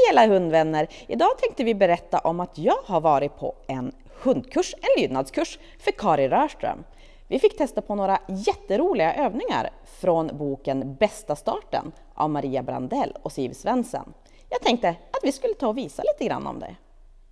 alla hundvänner! Idag tänkte vi berätta om att jag har varit på en hundkurs, en lydnadskurs för Kari Rörström. Vi fick testa på några jätteroliga övningar från boken Bästa starten av Maria Brandell och Siv Svensson. Jag tänkte att vi skulle ta och visa lite grann om det.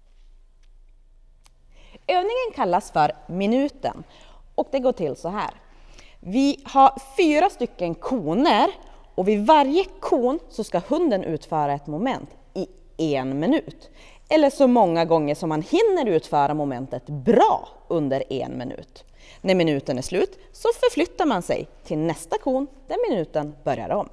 Övningen kallas för minuten och det går till så här. Vi har 4 stycken koner och vid varje kon så ska hunden utföra ett moment i 1 minut. Eller så många gånger som man hinner utföra momentet bra under 1 minut. När minuten är slut så förflyttar man sig till nästa kon där minuten börjar om.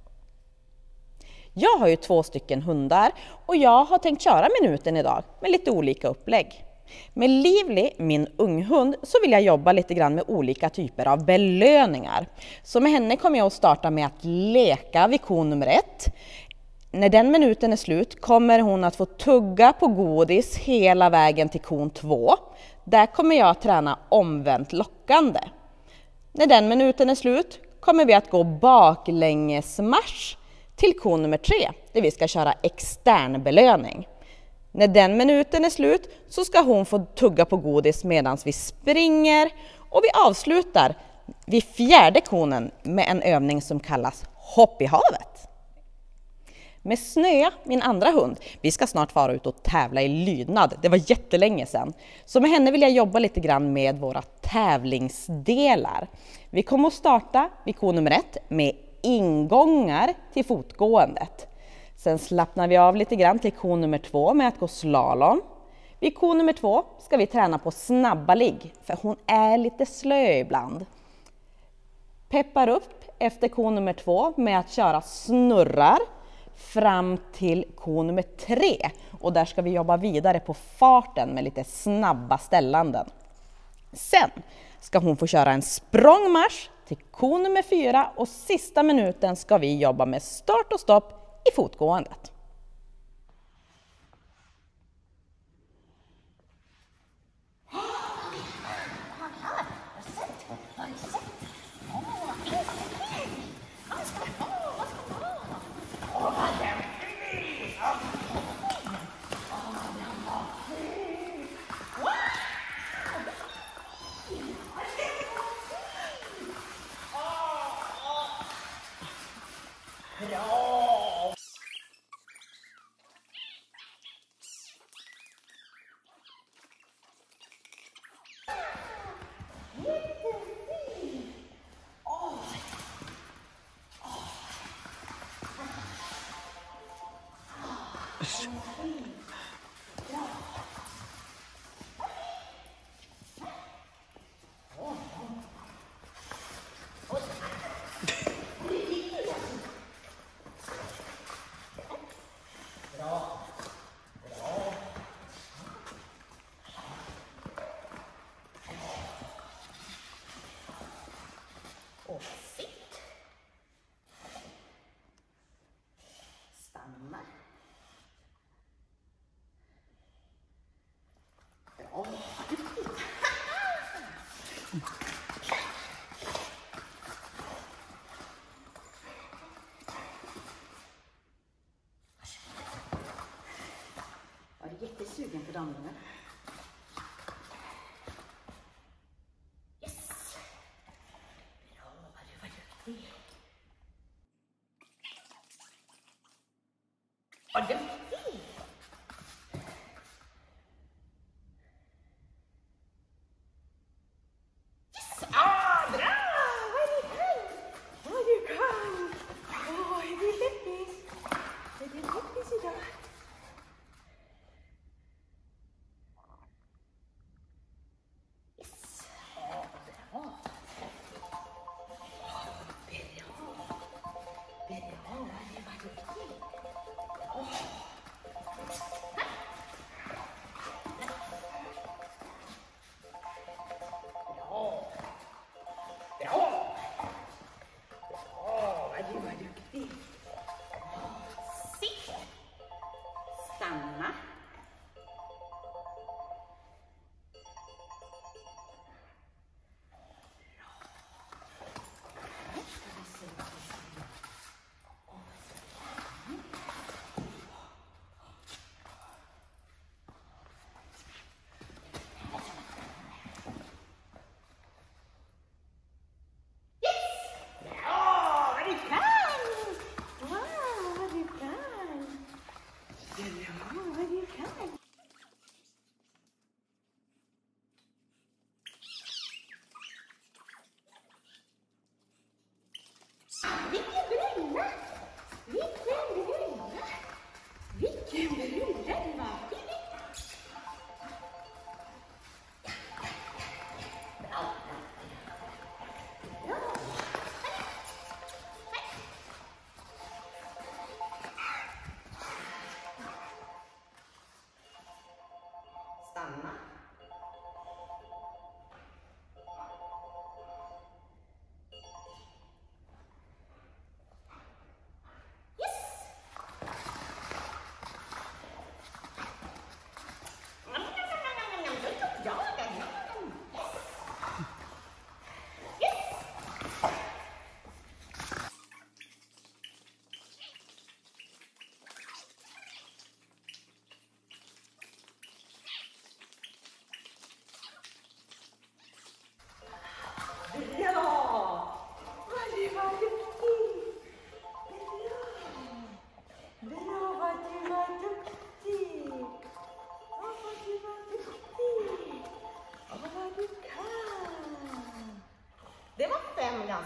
Jag har ju 2 stycken hundar och jag har tänkt köra minuten idag med lite olika upplägg. Med Livli, min unghund, så vill jag jobba lite grann med olika typer av belöningar. Så med henne kommer jag att starta med att leka vid kon nummer 1. När den minuten är slut kommer hon att få tugga på godis hela vägen till kon 2. Där kommer jag att träna omvänt lockande. När den minuten är slut kommer vi att gå baklängesmarsch till kon nummer 3 där vi ska köra extern belöning. När den minuten är slut så ska hon få tugga på godis medan vi springer och vi avslutar vid 4:e konen med en övning som kallas hopp i havet. Med Snö, min andra hund, vi ska snart vara ut och tävla i lydnad. Det var jättelänge sedan. Så med henne vill jag jobba lite grann med våra tävlingsdelar. Vi kommer att starta vid kon nummer 1 med ingångar till fotgåendet. Sen slappnar vi av lite grann till kon nummer 2 med att gå slalom. Vid kon nummer 2 ska vi träna på snabba ligg, för hon är lite slö ibland. Peppar upp efter kon nummer 2 med att köra snurrar fram till kon nummer 3. Och där ska vi jobba vidare på farten med lite snabba ställanden. Sen ska hon få köra en språngmarsch till kon nummer 4 och sista minuten ska vi jobba med start och stopp i fotgåendet. Var du jättesugen på dem nu? Yes! Bra, du var duktig. Vad duktig! Yes! Ah, bra! Vad du kan! Vad du kan! Åh, är du läppis? Är du läppis idag?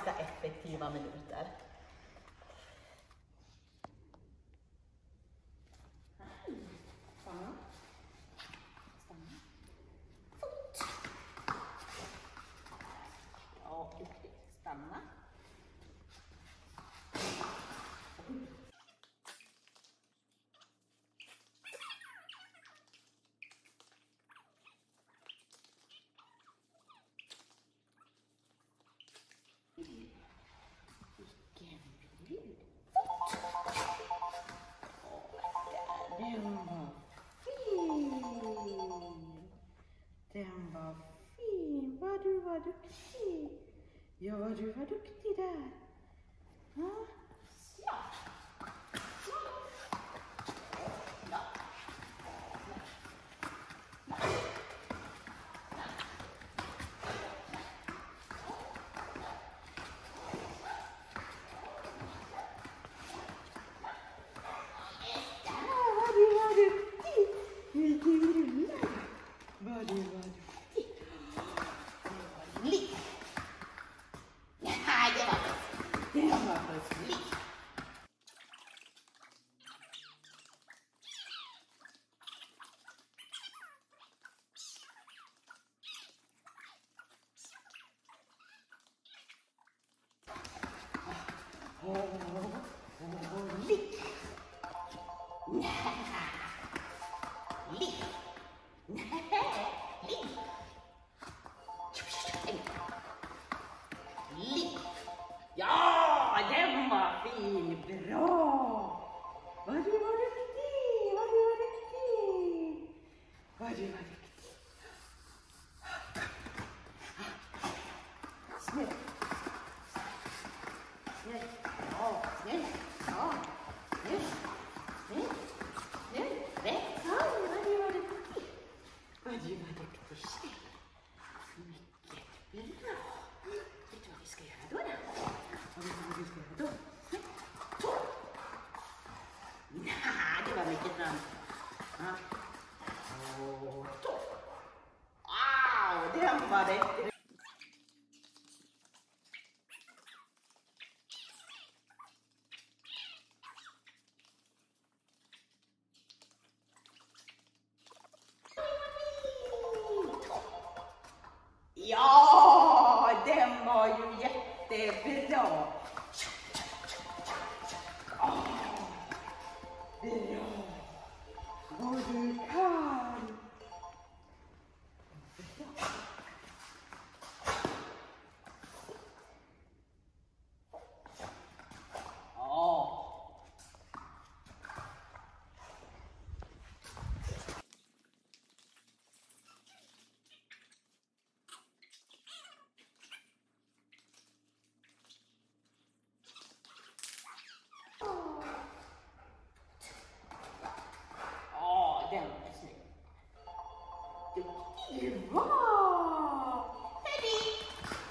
ganska effektiva minuter. Stanna. Stanna. Fot. Ja, duktigt. Stanna. Den var fin. Vad du var duktig. Ja, du var duktig där. Ja. Ja. Ja, den var fin. Bra. Vad du var duktig. Vad du var duktig. Vad du var duktig. Snyggt. Snyggt. Ja, snyggt. Ja, snyggt. Snyggt. Snyggt. Rätt. Ja, vad du var duktig. Vad du var duktig tjej. Mycket bra. Vet du vad vi ska göra då? Vad vi ska göra då? Tå. Nej, det var mycket fram. Ja. Och tå. Wow, den var rätt. Ja, den var ju jättebra. Bra. Vad du kan. Den var snygg. Duktig var. Hej!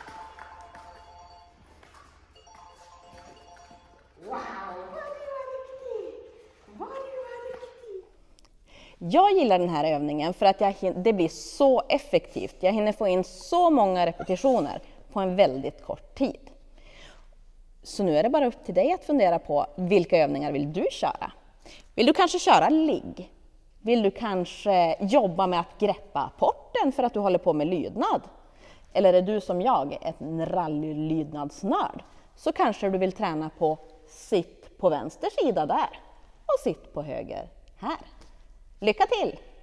Wow, vad du var duktig. Vad du var duktig. Jag gillar den här övningen för att det blir så effektivt. Jag hinner få in så många repetitioner på en väldigt kort tid. Så nu är det bara upp till dig att fundera på vilka övningar vill du köra. Vill du kanske köra ligg? Vill du kanske jobba med att greppa porten för att du håller på med lydnad? Eller är du som jag, en rallylydnadsnörd, så kanske du vill träna på sitt på vänster sida där och sitt på höger här. Lycka till!